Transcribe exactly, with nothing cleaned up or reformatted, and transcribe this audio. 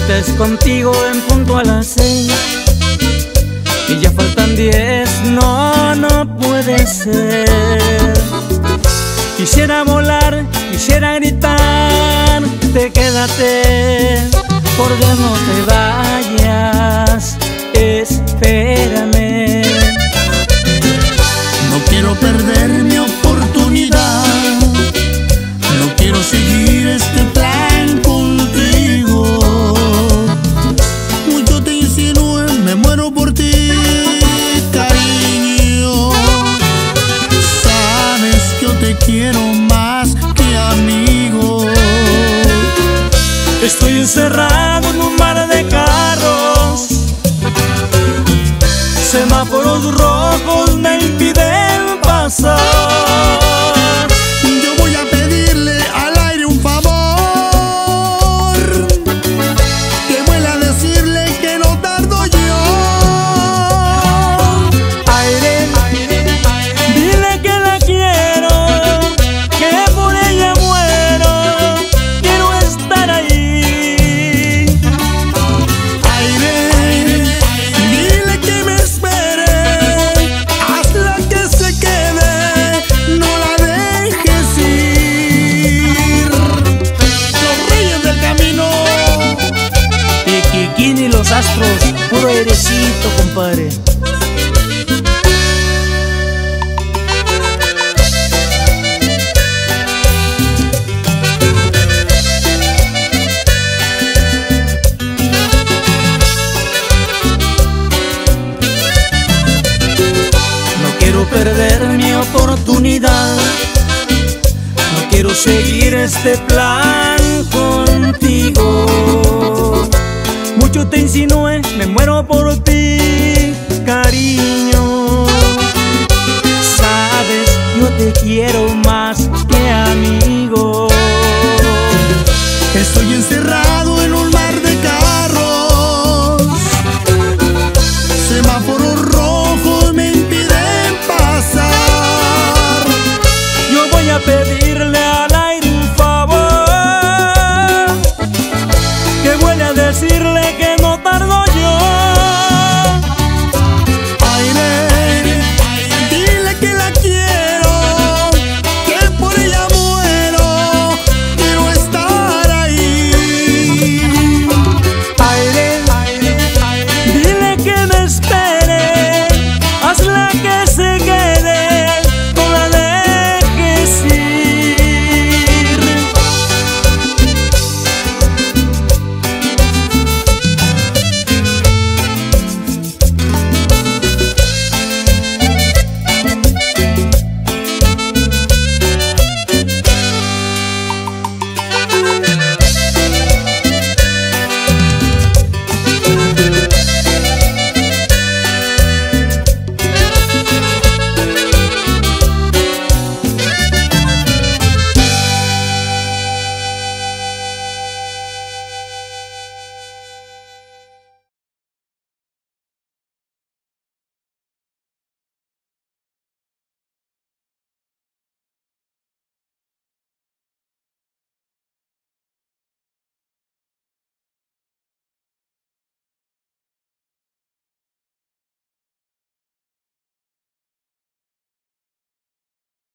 estés contigo en punto a las seis y ya faltan diez, no, no puede ser. Quisiera volar, quisiera gritar, te quédate, por Dios no te vayas, espérame. No quiero perder mi oportunidad, no quiero seguir este plan contigo. Mucho te insinué, me muero por ti, cariño. Sabes que yo te quiero más que amigo. Estoy encerrado en un mar de carros, semáforos rojos me impiden pasar. Yo voy a pedirle al aire un favor, que vuelva a decirle que no tardo yo. Aire, dile que la quiero, que por ella muero, quiero estar ahí. Aire, dile que me espere, hazla que se quede, no la dejes ir. Los reyes del camino. Y Kikín y los astros, puro airecito, compadre. No quiero perder mi oportunidad, no quiero seguir este plan contigo. Mucho te insinué, me muero por ti, cariño. Sabes, yo te quiero más que amigo. Estoy encerrado en un mar de carros, semáforos rojos me impiden pasar. Yo voy a pedirle al aire un favor, que vuelva a decirle que